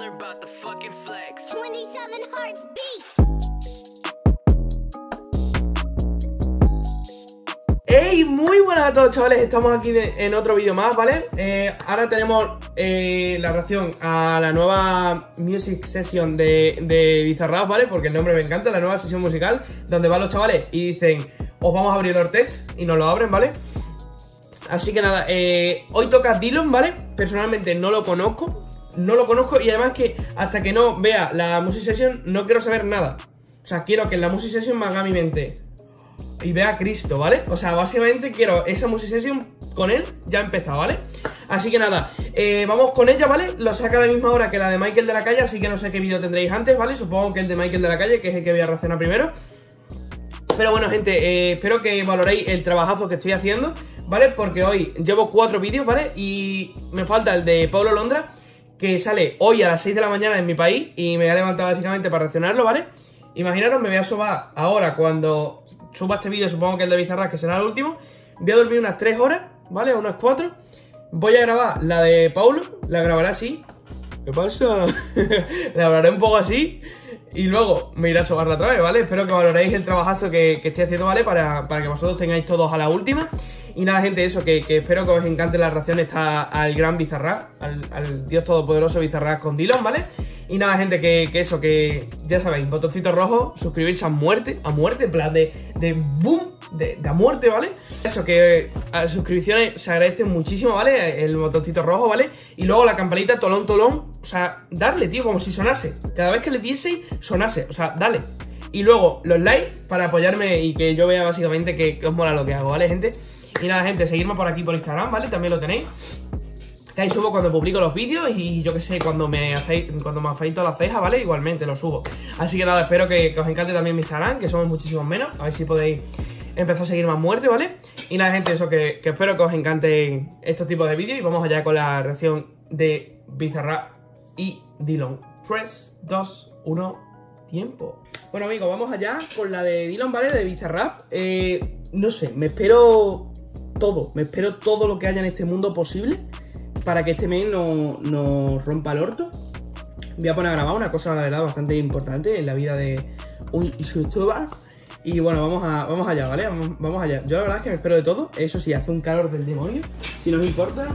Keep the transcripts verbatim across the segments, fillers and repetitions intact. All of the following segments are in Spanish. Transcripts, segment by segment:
about the fucking flex. twenty-seven Hearts Beat. ¡Hey! Muy buenas a todos, chavales. Estamos aquí de, en otro vídeo más, ¿vale? Eh, ahora tenemos eh, la reacción a la nueva Music Session de, de Bizarrap, ¿vale? Porque el nombre me encanta, la nueva sesión musical, donde van los chavales y dicen: os vamos a abrir el test, y nos lo abren, ¿vale? Así que nada, eh, hoy toca Dylan, ¿vale? Personalmente no lo conozco, no lo conozco y además que hasta que no vea la Music Session no quiero saber nada. O sea, quiero que en la Music Session me haga mi mente y vea a Cristo, ¿vale? O sea, básicamente quiero esa Music Session con él ya empezado, ¿vale? Así que nada, eh, vamos con ella, ¿vale? Lo saca a la misma hora que la de Michael de la Calle, así que no sé qué vídeo tendréis antes, ¿vale? Supongo que el de Michael de la Calle, que es el que voy a reaccionar primero. Pero bueno, gente, eh, espero que valoréis el trabajazo que estoy haciendo, ¿vale? Porque hoy llevo cuatro vídeos, ¿vale? Y me falta el de Paulo Londra, que sale hoy a las seis de la mañana en mi país, y me voy a levantar básicamente para reaccionarlo, ¿vale? Imaginaros, me voy a sobar ahora cuando suba este vídeo, supongo que el de Bizarrap, que será el último. Voy a dormir unas tres horas, ¿vale? Unas cuatro. Voy a grabar la de Paulo, la grabaré así. ¿Qué pasa? La grabaré un poco así y luego me iré a sobarla otra vez, ¿vale? Espero que valoréis el trabajazo que, que estoy haciendo, ¿vale? Para, para que vosotros tengáis todos a la última. Y nada, gente, eso, que, que espero que os encante la reacción esta al gran Bizarrap, al, al Dios todopoderoso Bizarrap con Dylan, ¿vale? Y nada, gente, que, que eso, que ya sabéis, botoncito rojo, suscribirse a muerte, a muerte, en plan de, de boom, de, de a muerte, ¿vale? Eso, que a las suscripciones se agradecen muchísimo, ¿vale? El botoncito rojo, ¿vale? Y luego la campanita, tolón, tolón, o sea, darle, tío, como si sonase. Cada vez que le dieseis, sonase, o sea, dale. Y luego los likes para apoyarme y que yo vea básicamente que, que os mola lo que hago, ¿vale, gente? Y nada, gente, seguidme por aquí por Instagram, ¿vale? También lo tenéis. Que ahí subo cuando publico los vídeos y yo que sé, cuando me hacéis, cuando me afeito la ceja, ¿vale? Igualmente lo subo. Así que nada, espero que, que os encante también mi Instagram, que somos muchísimos menos. A ver si podéis empezar a seguir más muerte, ¿vale? Y nada, gente, eso, que, que espero que os encanten estos tipos de vídeos. Y vamos allá con la reacción de Bizarrap y Dylan. tres, dos, uno, tiempo. Bueno, amigos, vamos allá con la de Dylan, ¿vale? De Bizarrap. Eh, no sé, me espero todo, me espero todo lo que haya en este mundo posible para que este mes no, no rompa el orto. Voy a poner a grabar una cosa, la verdad, bastante importante en la vida de un youtuber. Y bueno, vamos, a, vamos allá, ¿vale? Vamos, vamos allá. Yo la verdad es que me espero de todo. Eso sí, hace un calor del demonio. Si nos importa.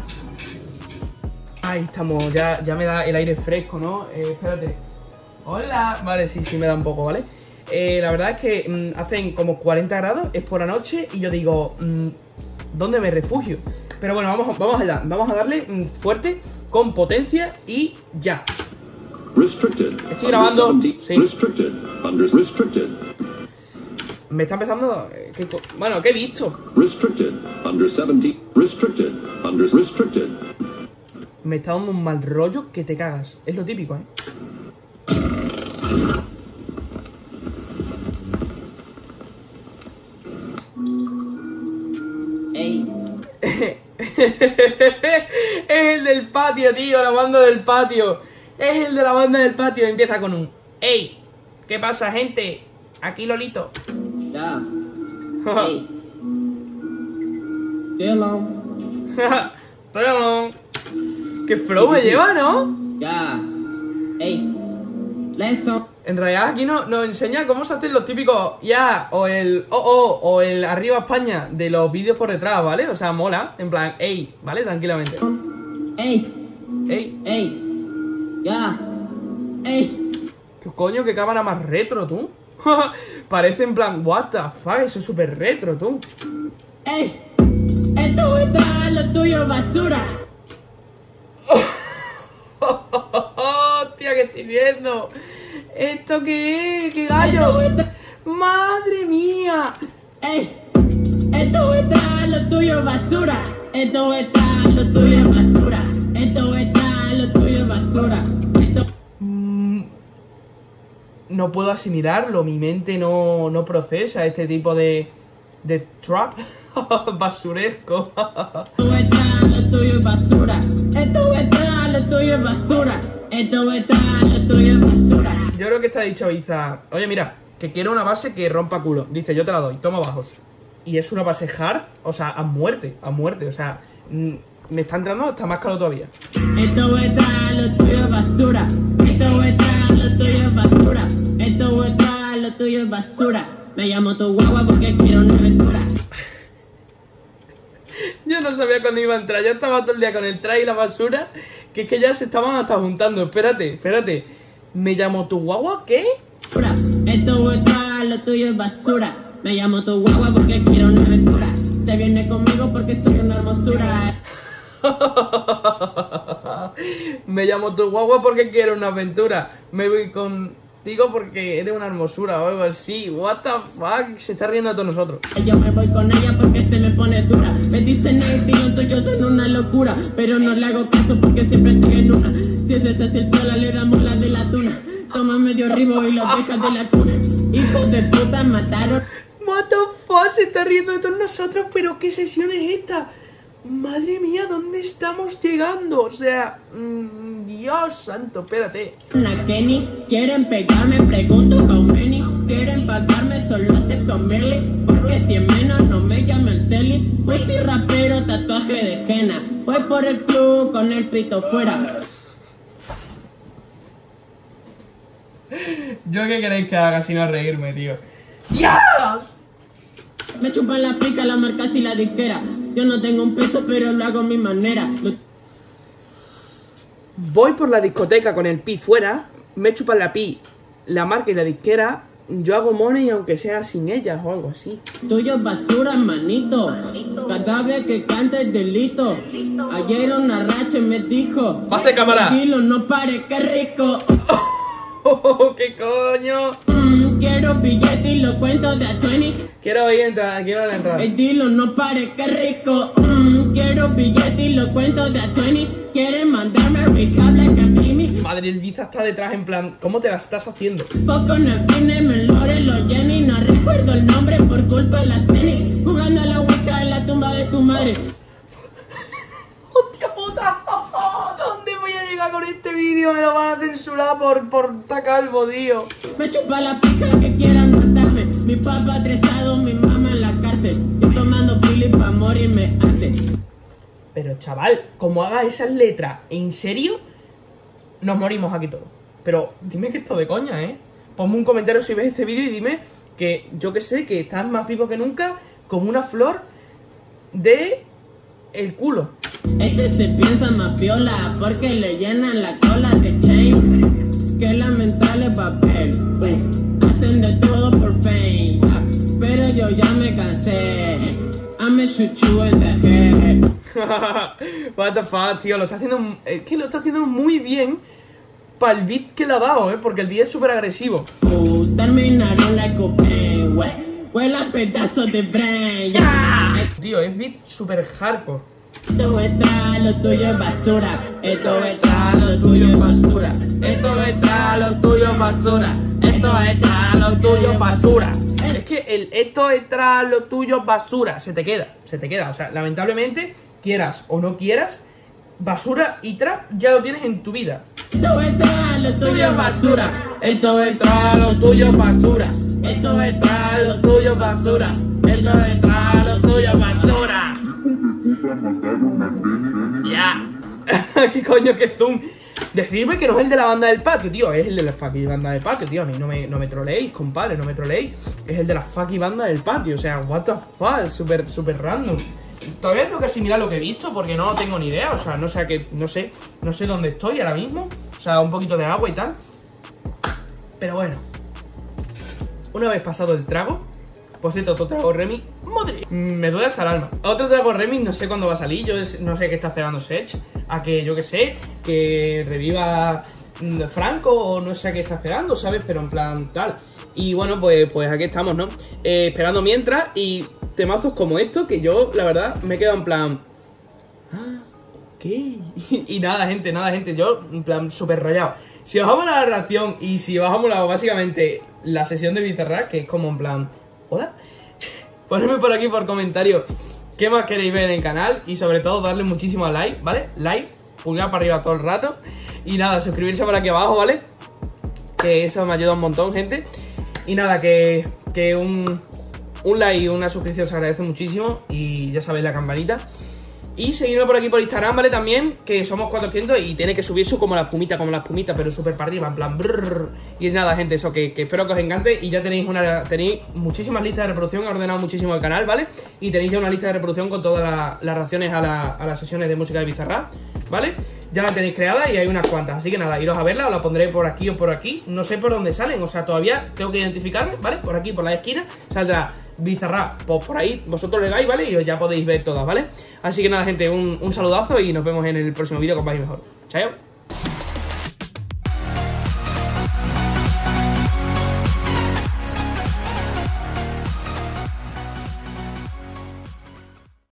Ahí estamos, ya, ya me da el aire fresco, ¿no? Eh, espérate. Hola. Vale, sí, sí me da un poco, ¿vale? Eh, la verdad es que mmm, hacen como cuarenta grados, es por la noche. Y yo digo, mmm, ¿dónde me refugio? Pero bueno, vamos, vamos allá, vamos a darle mmm, fuerte, con potencia y ya. Estoy grabando, sí. Me está empezando... ¿qué, bueno, ¿qué he visto? Me está dando un mal rollo que te cagas. Es lo típico, ¿eh? Es el del patio, tío, la banda del patio. Es el de la banda del patio. Empieza con un: ¡ey! ¿Qué pasa, gente? Aquí Lolito. Ya. Ey. Hello. Hello. Qué flow me lleva, ¿no? Ya. Ey. Let's go. En realidad aquí no, nos enseña cómo se hacen los típicos ya, o el oh oh, o el arriba España de los vídeos por detrás, ¿vale? O sea, mola, en plan, ey, ¿vale? Tranquilamente. Ey. Ey. Ey. Ya. Ey. ¿Qué coño? ¿Qué cámara más retro, tú? Parece en plan, what the fuck, eso es súper retro, tú. Ey. Esto está lo tuyo, basura. Hostia, que estoy viendo. ¿Esto qué es? ¿Qué gallo? ¡Madre mía! Ey, esto está lo tuyo, basura. Esto está lo tuyo, basura. Esto está lo tuyo, basura. Esto... Mm, no puedo asimilarlo. Mi mente no, no procesa este tipo de, de trap basuresco. Esto está lo tuyo, basura. Esto está lo tuyo, basura. Esto está lo tuyo, basura. Yo creo que está dicho Biza: oye, mira, que quiero una base que rompa culo. Dice, yo te la doy, toma bajos. Y es una base hard, o sea, a muerte, a muerte. O sea, me está entrando, está más caro todavía. Esto está lo tuyo, basura. Esto está, lo tuyo es basura. Esto está, lo tuyo es basura. Me llamo tu guagua porque quiero una aventura. Yo no sabía cuándo iba a entrar, yo estaba todo el día con el traje y la basura, que es que ya se estaban hasta juntando. Espérate, espérate. ¿Me llamo tu guagua qué? Esto está, lo tuyo es basura. Me llamo tu guagua porque quiero una aventura. Se viene conmigo porque soy una hermosura. Me llamo tu guagua porque quiero una aventura. Me voy contigo porque eres una hermosura o algo así. What the fuck, se está riendo de todos nosotros. Yo me voy con ella porque se me pone dura. Me dicen el tío tuyo son una locura, pero no le hago caso porque siempre estoy en una. Si ese es el piola le damos la de la tuna. Toma medio ribo y lo dejas de la cuna. Hijos de puta mataron. What the fuck, se está riendo de todos nosotros. Pero qué sesión es esta. Madre mía, ¿dónde estamos llegando? O sea, mmm, Dios santo, espérate. Una Kenny, quieren pegarme, pregunto how many. Quieren pagarme, solo acepto Merly. Porque si en menos no me llaman Celi. Pues soy rapero, tatuaje de henna. Voy por el club con el pito fuera. ¿Yo qué queréis que haga si no reírme, tío? ¡Dios! Me chupan la pica, la marca y la disquera. Yo no tengo un peso, pero lo hago a mi manera. Lo... Voy por la discoteca con el pi fuera. Me chupan la pi, la marca y la disquera. Yo hago money aunque sea sin ellas o algo así. Tuyo es basura, manito. Cada vez que canta es delito. Ayer una racha me dijo: ¡Pase, cámara! Tranquilo, no pare, qué rico. Oh, ¿qué coño? Mm, quiero billete y lo cuento de a veinte. Quiero ir a entrar, quiero la entrada. El dilo, no pare, qué rico. Mm, quiero billete y lo cuento de a veinte. Quieren mandarme a rehab like a Jimmy. Madre, el Biza está detrás en plan, ¿cómo te la estás haciendo? Poco no viene, me lore, lo Jenny. No recuerdo el nombre por culpa de las tenis. Jugando a la hueca en la tumba de tu madre. ¡Hostia puta! ¿Dónde voy a llegar con este vídeo? Me lo van a censurar por, por estar calvo, tío. Me chupa la pija que quieran matarme. Mi papá estresado, mi mamá en la cárcel. Yo tomando pili pa' morirme antes. Pero chaval, como haga esas letras, ¿en serio? Nos morimos aquí todos. Pero dime que esto de coña, ¿eh? Ponme un comentario si ves este vídeo y dime que, yo que sé, que estás más vivo que nunca, como una flor de el culo. Este se piensa más piola porque le llenan la cola de chains. Qué lamentable papel. Hacen de todo por fame. Pero yo ya me cansé. I'm a chuchu en the head. What the fuck, tío, lo está haciendo. Es que lo está haciendo muy bien para el beat que le ha dado, eh. Porque el beat es súper agresivo. Uh, terminaron like a pain. Huele a pedazos de brain. ¡Ah! Tío, es beat súper hardcore. Esto está, lo tuyo es basura. Esto está, lo tuyo es basura. Esto está, lo tuyo es basura. Esto está, lo tuyo es basura. Es que el esto está, lo tuyo es basura. Se te queda, se te queda. O sea, lamentablemente, quieras o no quieras, basura y trap ya lo tienes en tu vida. Esto está, lo tuyo es basura. Esto está, lo tuyo es basura. Esto está, lo tuyo es basura. Esto está, lo tuyo es basura. Ya. ¿Qué coño, qué zoom? Decidme que no es el de la banda del patio, tío. Es el de la fucking banda del patio, tío. A mí no me, no me troleéis, compadre, no me troleéis. Es el de la fucking banda del patio. O sea, what the fuck, súper, súper random. Todavía tengo que asimilar lo que he visto porque no tengo ni idea. O sea, no sé a qué, no sé, no sé dónde estoy ahora mismo. O sea, un poquito de agua y tal. Pero bueno. Una vez pasado el trago. Por cierto, otro trago remix. ¡Madre! Me duele hasta el alma. Otro trago remix, no sé cuándo va a salir. Yo no sé qué está esperando Sech. A que, yo que sé, que reviva Franco o no sé a qué está esperando, ¿sabes? Pero en plan tal. Y bueno, pues, pues aquí estamos, ¿no? Eh, esperando mientras. Y temazos como estos que yo, la verdad, me he quedado en plan... Ah, ok. Y nada, gente, nada, gente. Yo, en plan, súper rayado. Si os ha molado la reacción y si os ha molado básicamente la sesión de Bizarrap, que es como en plan... Hola, ponedme por aquí por comentario qué más queréis ver en el canal y sobre todo darle muchísimo like, ¿vale? Like, pulgar para arriba todo el rato y nada, suscribirse por aquí abajo, ¿vale? Que eso me ayuda un montón, gente. Y nada, que, que un, un like y una suscripción se agradece muchísimo y ya sabéis la campanita. Y seguidme por aquí por Instagram, ¿vale? También, que somos cuatrocientos y tiene que subir eso como la espumita, como la espumita, pero súper para arriba, en plan brrr. Y nada, gente, eso, que, que espero que os encante. Y ya tenéis una tenéis muchísimas listas de reproducción, he ordenado muchísimo el canal, ¿vale? Y tenéis ya una lista de reproducción con todas la, las reacciones a, la, a las sesiones de música de Bizarrap, ¿vale? Ya la tenéis creada y hay unas cuantas, así que nada, iros a verla, os la pondré por aquí o por aquí. No sé por dónde salen, o sea, todavía tengo que identificarme, ¿vale? Por aquí, por la esquina, saldrá Bizarrap, pues por ahí vosotros le dais, ¿vale? Y os ya podéis ver todas, ¿vale? Así que nada, gente, un, un saludazo y nos vemos en el próximo vídeo con más y mejor. Chao.